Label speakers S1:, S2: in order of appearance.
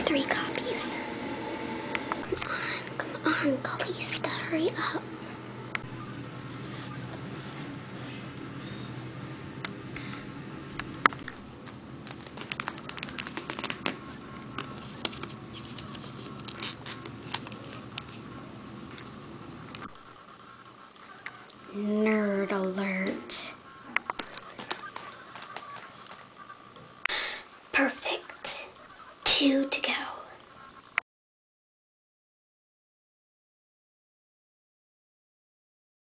S1: 3 copies. Come on, Calista, hurry up. Nerd alert. Perfect. 2 to